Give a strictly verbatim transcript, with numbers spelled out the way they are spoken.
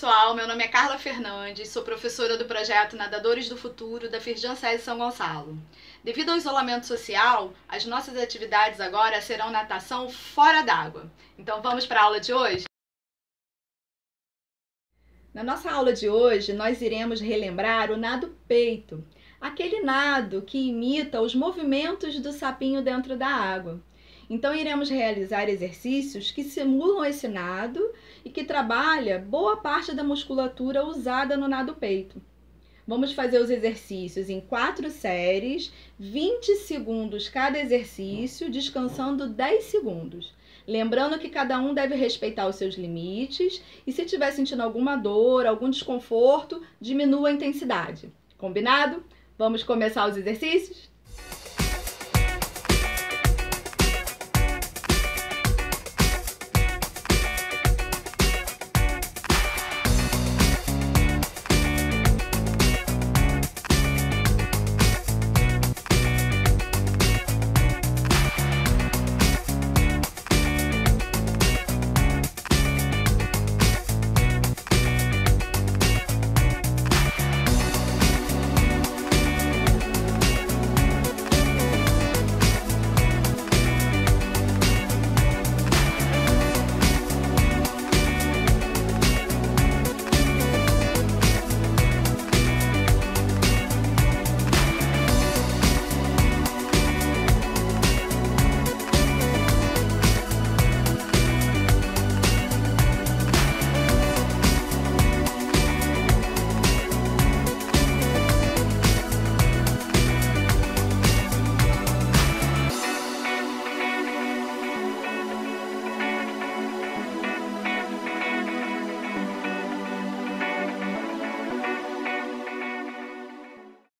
pessoal, meu nome é Carla Fernandes, sou professora do projeto Nadadores do Futuro da Firjan SESI São Gonçalo. Devido ao isolamento social, as nossas atividades agora serão natação fora d'água. Então vamos para a aula de hoje? Na nossa aula de hoje, nós iremos relembrar o nado peito, aquele nado que imita os movimentos do sapinho dentro da água. Então iremos realizar exercícios que simulam esse nado e que trabalha boa parte da musculatura usada no nado peito. Vamos fazer os exercícios em quatro séries, vinte segundos cada exercício, descansando dez segundos. Lembrando que cada um deve respeitar os seus limites e se estiver sentindo alguma dor, algum desconforto, diminua a intensidade. Combinado? Vamos começar os exercícios?